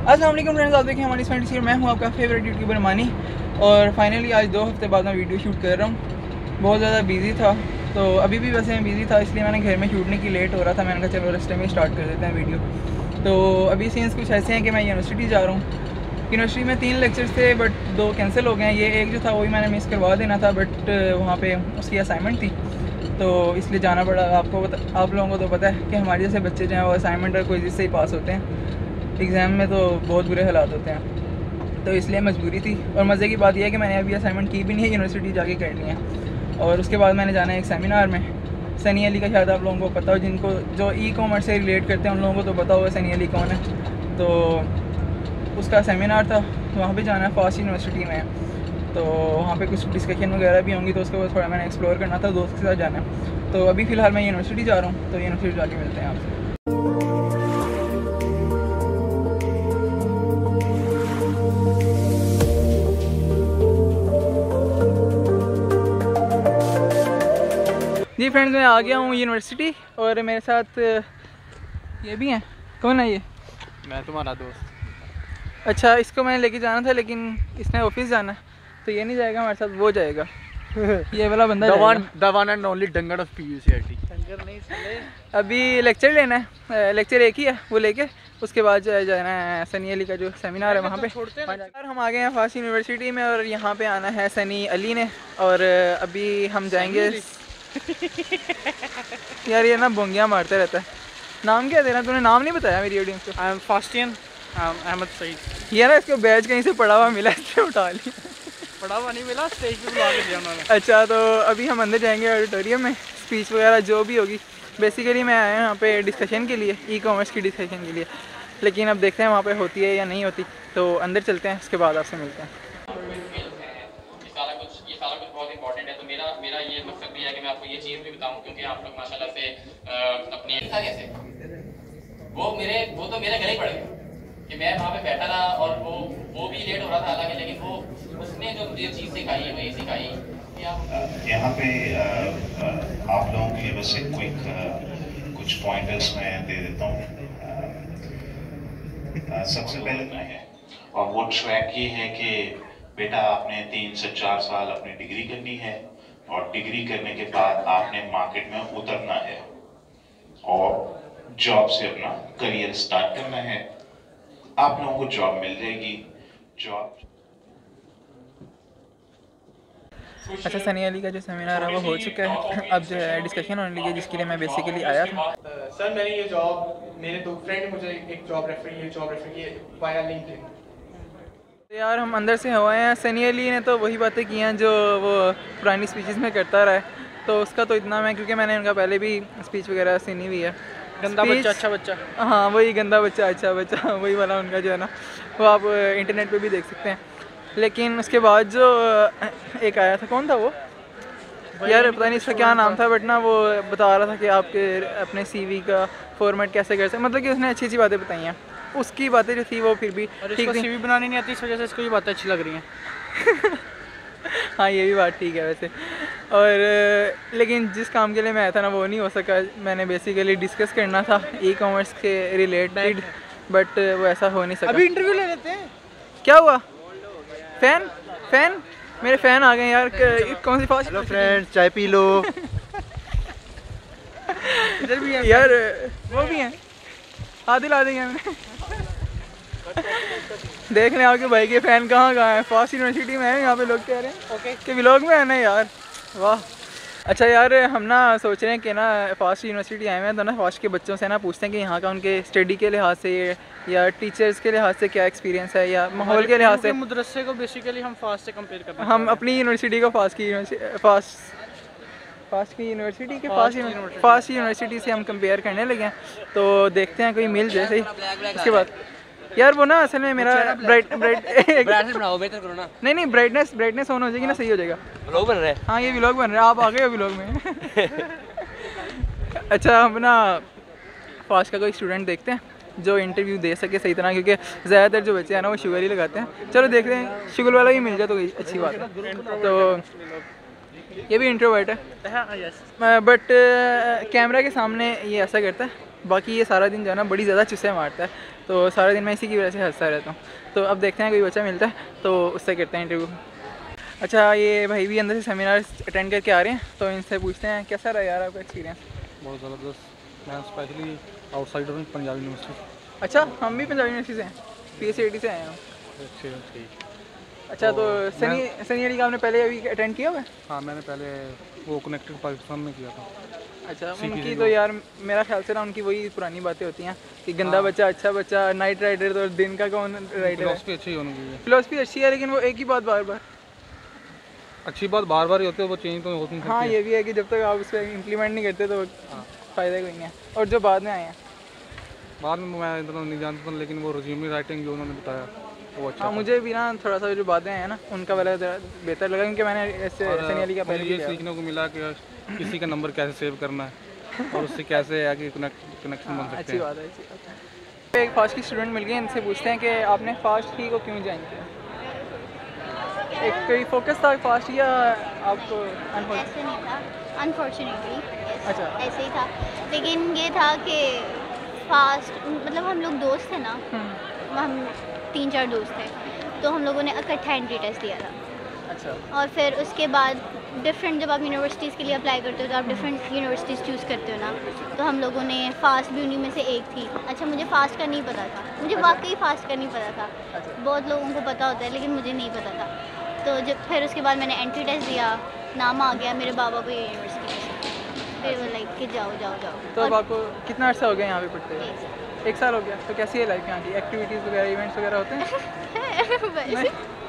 अस्सलाम वालेकुम फ्रेंड्स, आप देखें हमारी फ्रेंड्स। मैं हूं आपका फेवरेट यूट्यूबर मानी और फाइनली आज 2 हफ्ते बाद मैं वीडियो शूट कर रहा हूं। बहुत ज़्यादा बिजी था, तो अभी भी वैसे मैं बिजी था, इसलिए मैंने घर में शूटने की लेट हो रहा था। मैंने कहा चलो रेस्ट में स्टार्ट कर देते हैं वीडियो। तो अभी सीन्स कुछ ऐसे हैं कि मैं यूनिवर्सिटी जा रहा हूँ। यूनिवर्सिटी में 3 लेक्चर्स थे बट 2 कैंसिल हो गए हैं। ये एक जो था वही मैंने मिस करवा देना था, बट वहाँ पर उसकी असाइनमेंट थी तो इसलिए जाना पड़ा। आप लोगों को तो पता है कि हमारे जैसे बच्चे जो हैं वो असाइनमेंट और कोई से ही पास होते हैं। एग्ज़ाम में तो बहुत बुरे हालात होते हैं, तो इसलिए मजबूरी थी। और मज़े की बात यह है कि मैंने अभी असाइनमेंट की भी नहीं है, यूनिवर्सिटी जाके करनी है। और उसके बाद मैंने जाना है एक सेमिनार में। सनी अली का शायद आप लोगों को पता हो, जिनको जो ई कॉमर्स से रिलेट करते हैं उन लोगों को तो पता होगा सनी अली कौन है। तो उसका सेमिनार था, वहाँ पे जाना है, फास्ट यूनिवर्सिटी में। तो वहाँ पे कुछ डिस्कशन वगैरह भी होंगी, तो उसके बाद थोड़ा मैंने एक्सप्लोर करना था, दोस्त के साथ जाना है। तो अभी फ़िलहाल मैं यूनिवर्सिटी जा रहा हूँ, तो यूनिवर्सिटी जाके मिलते हैं आपसे। जी फ्रेंड्स, मैं आ गया हूँ यूनिवर्सिटी और मेरे साथ ये भी हैं। कौन है ये? मैं तुम्हारा दोस्त। अच्छा, इसको मैंने लेके जाना था लेकिन इसने ऑफिस जाना है, तो ये नहीं जाएगा हमारे साथ, वो जाएगा। ये वाला बंदा the one and only danger of PUCRT। Danger नहीं चले। अभी लेक्चर लेना है, लेक्चर एक ही है, वो लेके उसके बाद जाना है सनी अली का जो सेमिनार है वहाँ पे। यार हम आ गए हैं फास्ट यूनिवर्सिटी में और यहाँ पे आना है सनी अली ने। और अभी हम जाएंगे यार ये ना बोंगियाँ मारते रहता है। नाम क्या देना? तूने नाम नहीं बताया मेरी ऑडियंस को। आई एम फास्टियन अहमद सईद। ये ना इसको बैच कहीं से पड़ा हुआ मिला, इससे उठा लिया। पड़ा हुआ नहीं मिला, स्टेज पे बुला के दिया उन्होंने। अच्छा, तो अभी हम अंदर जाएंगे ऑडिटोरियम में, स्पीच वगैरह जो भी होगी। बेसिकली मैं आया हूँ यहाँ पे डिस्कशन के लिए, ई कॉमर्स की डिस्कशन के लिए, लेकिन अब देखते हैं वहाँ पे होती है या नहीं होती। तो अंदर चलते हैं, उसके बाद आपसे मिलते हैं। मेरा ये मकसद भी है कि मैं आपको ये चीज़ भी बताऊं, क्योंकि आप लोग माशाल्लाह से अपनी कैसे वो तो मेरे गले पड़ गए कि मैं वहाँ पे बैठा था और वो भी लेट हो रहा था हालांकि, लेकिन वो उसने जो मुझे चीज़ सिखाई वो ये सिखाई कि आप यहाँ पे आप लोगों के लिए बस एक क्विक कुछ पॉइंटर्स मैं दे देता हूँ। सबसे पहले तो है, और वो ट्रैक ये है कि बेटा आपने 3 से 4 साल अपनी डिग्री करनी है और डिग्री करने के बाद आपने मार्केट में उतरना है और जॉब से अपना करियर स्टार्ट करना है। आप लोगों को जॉब मिल जाएगी। जॉब अच्छा, सनी अली का जो सेमिनार है वो हो चुका है, अब जो है डिस्कशन होने लगी है, जिसके लिए मैं बेसिकली आया था। सर मैंने ये जॉब, मेरे 2 फ्रेंड मुझे एक जॉब रेफर की वाया लिंक्डइन। यार हम अंदर से हुए हैं। सनी अली ने तो वही बातें की हैं जो वो पुरानी स्पीचेस में करता रहा है, तो उसका तो इतना मैं, क्योंकि मैंने उनका पहले भी स्पीच वगैरह सुनी हुई है। गंदा बच्चा अच्छा बच्चा, हाँ वही गंदा बच्चा अच्छा बच्चा, वही वाला उनका जो है ना, वो आप इंटरनेट पे भी देख सकते हैं। लेकिन उसके बाद जो एक आया था, कौन था वो यार, पता नहीं इसका क्या नाम था, बट ना वो बता रहा था कि आपके अपने CV का फॉर्मेट कैसे कर सकते, मतलब कि उसने अच्छी अच्छी बातें बताई हैं। उसकी बातें जो थी वो फिर भी ठीक थी। CV बनानी नहीं आती, इस वजह से इसको ये बातें अच्छी लग रही हैं। हाँ ये भी बात ठीक है वैसे। और लेकिन जिस काम के लिए मैं आया था ना वो नहीं हो सका। मैंने बेसिकली डिस्कस करना था ई कॉमर्स के रिलेटेड, बट वो ऐसा हो नहीं सका। अभी इंटरव्यू ले लेते हैं। क्या हुआ? फैन मेरे फ़ैन आ गए यार। कौन सी फास्ट? हेलो फ्रेंड्स, चाय पी लो। इधर भी है यार, वो भी हैं, आदिल आ देंगे हमें। देख लें आपके भाई के फ़ैन कहाँ है। फास्ट यूनिवर्सिटी में है, यहाँ पे लोग कह रहे हैं ओके कि व्लॉग में है ना यार, वाह। अच्छा यार, हम ना सोच रहे हैं कि ना फास्ट यूनिवर्सिटी आए हुए हैं, तो ना फास्ट के बच्चों से ना पूछते हैं कि यहाँ का उनके स्टडी के लिहाज से या टीचर्स के लिहाज से क्या एक्सपीरियंस है, या माहौल के लिहाज से। मदरसे को बेसिकली हम फास्ट से कंपेयर करते हैं। हम अपनी यूनिवर्सिटी को फास्ट यूनिवर्सिटी से हम कंपेयर करने लगे हैं, तो देखते हैं कोई मिल जाए सही। उसके बाद यार वो ना असल में मेरा ब्राइटनेस बनाओ, बेहतर करो ना। नहीं ब्राइटनेस ऑन हो जाएगी ना, सही हो जाएगा। व्लॉग बन रहा है। हाँ ये व्लॉग बन रहा है, आप आ गए हो व्लॉग में। अच्छा, हम ना फास्ट का कोई स्टूडेंट देखते हैं जो इंटरव्यू दे सके सही तरह, क्योंकि ज़्यादातर जो बच्चे हैं ना वो शुगर ही लगाते हैं। चलो देखते हैं, शुगर वाला ही मिल जाए तो अच्छी बात है। तो ये भी इंट्रोवर्ट है, बट कैमरा के सामने ये ऐसा करता है, बाकी ये सारा दिन जो है ना बड़ी ज़्यादा चुस्से मारता है। तो सारा दिन मैं इसी की वजह से हंसता रहता हूँ। तो अब देखते हैं कोई बच्चा मिलता है तो उससे करते हैं इंटरव्यू। अच्छा, ये भाई भी अंदर से सेमिनार अटेंड करके आ रहे हैं, तो इनसे पूछते हैं कैसा रहा यार आपका एक्सपीरियंस। बहुत ज़बरदस्त। मैं स्पेशली आउटसाइडर हूँ पंजाब यूनिवर्सिटी। अच्छा, हम भी पंजाब यूनिवर्सिटी से हैं, PSAT से आए हैं। अच्छा, तो सनी अली का आपने पहले अभी अटेंड किया हुआ है? हाँ, मैंने पहले वो कनेक्टेड पाकिस्तान में किया था। अच्छा, उनकी तो यार मेरा ख्याल से ना उनकी वही पुरानी बातें होती हैं कि गंदा बच्चा अच्छा बच्चा, नाइट राइडर, तो दिन का कौन राइडर है। फिलॉसफी अच्छी है उनकी। फिलॉसफी अच्छी है, लेकिन वो एक ही बात बार बार, अच्छी बात बार बार ही होती है, वो चेंज तो होती नहीं। हाँ, ये भी है कि जब तक आप उसको इम्प्लीमेंट नहीं करते तो फ़ायदा कोई नहीं है। और जो बाद में आए हैं, बाद में मैं इतना नहीं जानता था, लेकिन वो रिज्यूमे राइटिंग जो उन्होंने बताया वो अच्छा। हाँ, मुझे भी ना थोड़ा सा जो बातें हैं ना उनका वाला बेहतर लगा, क्योंकि मैंने ऐसे सनी अली का पहले ये सीखने को मिला कि किसी का नंबर कैसे सेव करना है और उससे कैसे आगे कनेक्शन बन सकते हैं। अच्छी बात है, अच्छी बात है। एक फास्ट की स्टूडेंट मिल गई, इनसे पूछते हैं कि आपने फास्ट की को क्यों ज्वाइन किया। एक कोई फोकस था फास्ट या आपको? ऐसे नहीं था, अनफॉर्चुनेटली। अच्छा, ऐसे ही था, लेकिन ये था कि फास्ट मतलब हम लोग दोस्त थे ना, हम 3-4 दोस्त थे, तो हम लोगों ने इकट्ठा एंट्री टेस्ट दिया था। अच्छा, और फिर उसके बाद डिफरेंट, जब आप यूनिवर्सिटीज़ के लिए अप्लाई करते हो तो आप डिफरेंट यूनिवर्सिटीज़ चूज़ करते हो ना, तो हम लोगों ने फ़ास्ट भी उन्हीं में से एक थी। अच्छा, मुझे फ़ास्ट का नहीं पता था, मुझे वाकई फ़ास्ट का नहीं पता था। बहुत लोगों को पता होता है लेकिन मुझे नहीं पता था। तो जब फिर उसके बाद मैंने एंट्री टेस्ट दिया, नाम आ गया मेरे बाबा को ये यूनिवर्सिटी में, फिर वो लाइक कि जाओ जाओ जाओ। तो अब आपको कितना अर्सा हो गया यहाँ पे पढ़ते हैं? 1 साल हो गया। तो कैसी है लाइफ यहाँ की? एक्टिविटीज़ वगैरह, इवेंट्स वगैरह होते हैं?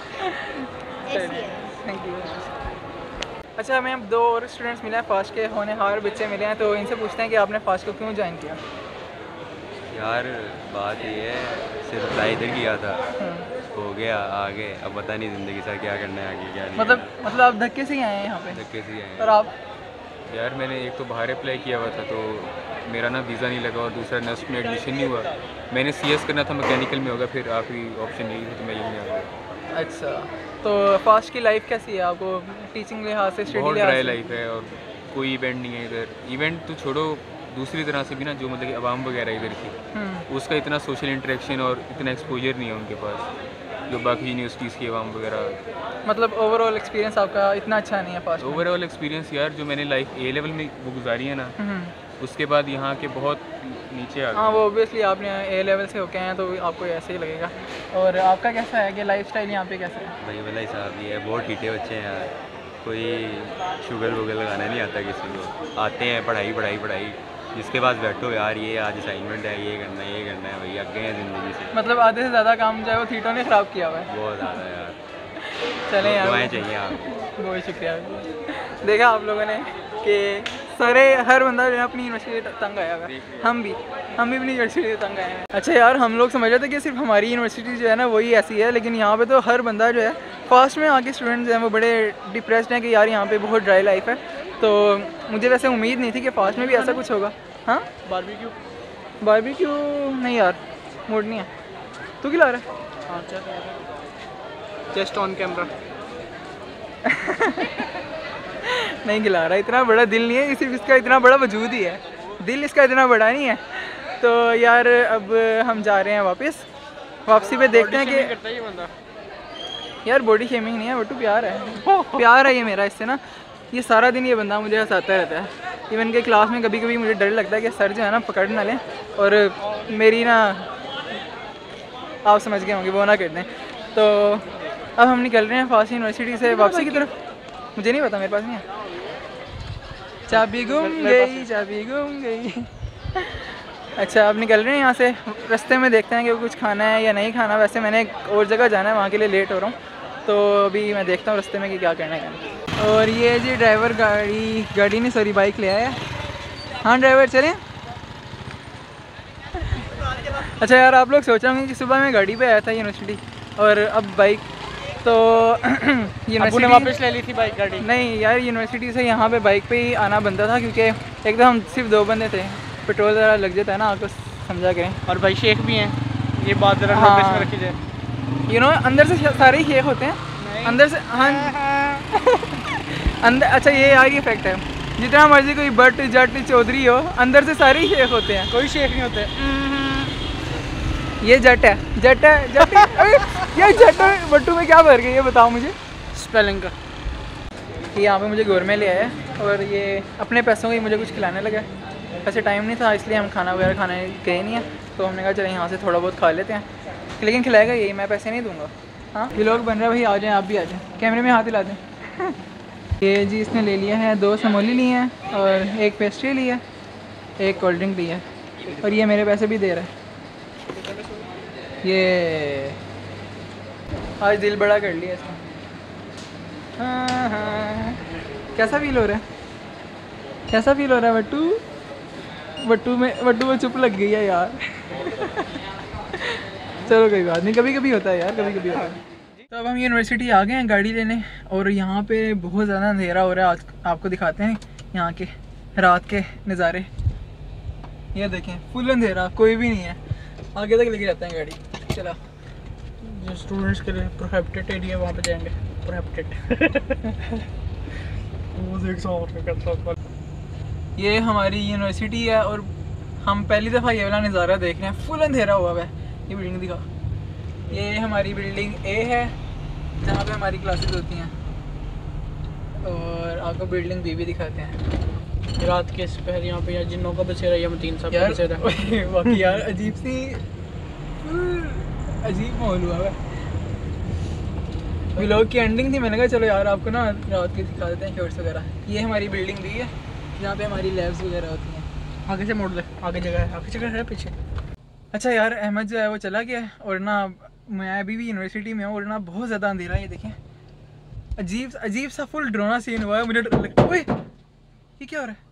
Thank you. अच्छा, हमें अब 2 और स्टूडेंट्स मिले हैं, फास्ट के होनहार बच्चे मिले हैं, तो इनसे पूछते हैं कि आपने फास्ट को क्यों ज्वाइन किया। यार बात ये है, सिर्फ अप्लाई इधर किया था, हो गया आगे, अब पता नहीं ज़िंदगी से क्या करना है आगे क्या नहीं। मतलब आप धक्के से ही आए हैं यहाँ पे? धक्के से ही आए हैं। और आप? यार मैंने एक तो बाहर अप्लाई किया हुआ था, तो मेरा ना वीज़ा नहीं लगा, और दूसरा नर्स में एडमिशन नहीं हुआ। मैंने CS करना था, मैकेनिकल में होगा, फिर आखिरी ऑप्शन यही था, तो मैं यही आ गया। अच्छा, तो फास्ट की लाइफ कैसी है आपको टीचिंग लिहाज से, स्टडी बहुत लिहाज ड्राई से? लाइफ है, और कोई इवेंट नहीं है इधर। इवेंट तो छोड़ो, दूसरी तरह से भी ना, जो मतलब कि आवाम वगैरह इधर की, उसका इतना सोशल इंटरेक्शन और इतना एक्सपोजर नहीं है उनके पास, जो बाकी यूनिवर्सिटीज़ की आवाम वगैरह। मतलब ओवरऑल एक्सपीरियंस आपका इतना अच्छा नहीं है फास्ट में? ओवरऑल एक्सपीरियंस यार, जो मैंने लाइफ A लेवल में वो गुजारी है ना, उसके बाद यहाँ के बहुत नीचे आ गए। हाँ, वो ऑब्वियसली आपने A लेवल से होके आए हैं तो आपको ऐसे ही लगेगा। और आपका कैसा है कि लाइफस्टाइल यहाँ पे कैसा है? भाई वाला हिसाब ये है, बहुत ठीठे बच्चे हैं यार, कोई शुगर वुगर लगाना नहीं आता किसी को, आते हैं पढ़ाई पढ़ाई पढ़ाई, जिसके पास बैठो यार ये आज असाइनमेंट है, ये करना है भाई, आगे हैं ज़िंदगी से। मतलब आधे से ज़्यादा काम जो है वो थीटो ने ख़राब किया हुआ है। बहुत ज़्यादा यार। चलें यार, दुआएं चाहिए आपको। बहुत शुक्रिया। देखा आप लोगों ने कि सारे हर बंदा जो है अपनी यूनिवर्सिटी तंग आया हुआ है। हम भी अपनी यूनिवर्सिटी तंग आए हैं। अच्छा यार, हम लोग समझ रहे थे कि सिर्फ हमारी यूनिवर्सिटी जो है ना वही ऐसी है, लेकिन यहाँ पे तो हर बंदा जो है फास्ट में आके स्टूडेंट्स जो हैं वो बड़े डिप्रेस्ड हैं कि यार यहाँ पे बहुत ड्राई लाइफ है। तो मुझे वैसे उम्मीद नहीं थी कि फास्ट में भी ऐसा कुछ होगा। हाँ, बारबेक्यू नहीं यार, मूड नहीं है। तू खिला रहा है? हाँ, क्या कर रहा है? Just on camera. नहीं खिला रहा, इतना बड़ा दिल नहीं है, सिर्फ इसका इतना बड़ा वजूद ही है, दिल इसका इतना बड़ा नहीं है। तो यार अब हम जा रहे हैं वापसी पे देखते हैं कि करता है ये बंदा। यार बॉडी शेमिंग नहीं है बट्टू, प्यार है, प्यार है ये मेरा इससे ना। ये सारा दिन ये बंदा मुझे हंसाता रहता है। इवन के क्लास में कभी कभी मुझे डर लगता है कि सर जो है ना पकड़ ना लें और मेरी ना, आप समझ गए होंगे, वो ना कर दें। तो अब हम निकल रहे हैं फास्ट यूनिवर्सिटी से वापसी की तरफ। मुझे नहीं पता, मेरे पास नहीं है चाबी, गुम गई। अच्छा, अब निकल रहे हैं यहाँ से। रास्ते में देखते हैं कि कुछ खाना है या नहीं खाना। वैसे मैंने एक और जगह जाना है, वहाँ के लिए लेट हो रहा हूँ, तो अभी मैं देखता हूँ रास्ते में कि क्या करना है। और ये जी ड्राइवर गाड़ी नहीं सॉरी बाइक ले आया। हाँ ड्राइवर, चलें। अच्छा यार, आप लोग सोच रहे होंगे कि सुबह मैं गाड़ी पे आया था यूनिवर्सिटी और अब बाइक, तो यूनिवर्सिटी ने वापस ले ली थी बाइक गाड़ी। नहीं यार, यूनिवर्सिटी से यहाँ पे बाइक पे ही आना बनता था, क्योंकि एक तो हम सिर्फ 2 बंदे थे, पेट्रोल ज़रा लग जाता है ना, आपको समझा करें। और भाई शेख भी हैं, ये बात ज़रा हाँ, नोटिस में रखी जाए। यू नो, अंदर से सारे ही शेख होते हैं, अंदर से। हाँ अंदर, अच्छा ये यार ये फैक्ट है, जितना मर्जी कोई बट जट चौधरी हो, अंदर से सारे ही शेख होते हैं, कोई शेख नहीं होते। ये जट है, जट है, जट है। अरे, ये जट है बट्टू में क्या फर्क है ये बताओ मुझे। स्पेलिंग का। कि यहाँ पे मुझे गोरमे ले आया और ये अपने पैसों की मुझे कुछ खिलाने लगा। वैसे टाइम नहीं था इसलिए हम खाना वगैरह खाने गए नहीं हैं, तो हमने कहा चले यहाँ से थोड़ा बहुत खा लेते हैं, लेकिन खिलाएगा यही, मैं पैसे नहीं दूंगा। हाँ ये लोग बन रहे हैं भाई, आ जाएं आप भी आ जाएं, कैमरे में हाथ हिला दें। ये जी इसने ले लिया है 2 समोली लिए हैं और 1 पेस्ट्री ली है, 1 कोल्ड ड्रिंक ली है और ये मेरे पैसे भी दे रहा है। ये आज दिल बड़ा कर लिया इसने। हाँ हाँ, कैसा फील हो रहा है, कैसा फील हो रहा है बट्टू? बट्टू में चुप लग गई है यार। चलो कोई बात नहीं, कभी कभी होता है यार, कभी कभी होता है। तो अब हम यूनिवर्सिटी आ गए हैं गाड़ी लेने और यहाँ पे बहुत ज़्यादा अंधेरा हो रहा है। आपको दिखाते हैं यहाँ के रात के नज़ारे। ये देखें फुल अंधेरा, कोई भी नहीं है, आगे तक लेके जाते हैं गाड़ी। चला जो स्टूडेंट्स के लिए प्रोहिबिटेड एरिया वहाँ पे जाएंगे। ये हमारी यूनिवर्सिटी है और हम पहली दफ़ा ये वाला नज़ारा देख रहे हैं, फुल अंधेरा हुआ है। ये बिल्डिंग दिखा, ये हमारी बिल्डिंग ए है जहाँ पे हमारी क्लासेस होती हैं और आपको बिल्डिंग बी भी दिखाते हैं। रात के पहर यहाँ पे जिन्नों का बसेरा या मतीन साहब का बसेरा। बाकी यार अजीब माहौल हुआ है। व्लॉग की एंडिंग थी, मैंने कहा चलो यार आपको ना रात के दिखा देते हैं शॉर्ट्स वगैरह। ये हमारी बिल्डिंग भी है जहाँ पे हमारी लैब्स वगैरह होती हैं। आगे से मोड़ दे, आगे जगह है, आगे जगह है पीछे। अच्छा यार अहमद जो है वो चला गया है और ना मैं अभी भी यूनिवर्सिटी में हूँ और ना बहुत ज़्यादा अंधेरा है। ये देखें अजीब सा फुल ड्रोना सीन हुआ है, मुझे डर लग। ओए ये क्या हो रहा है?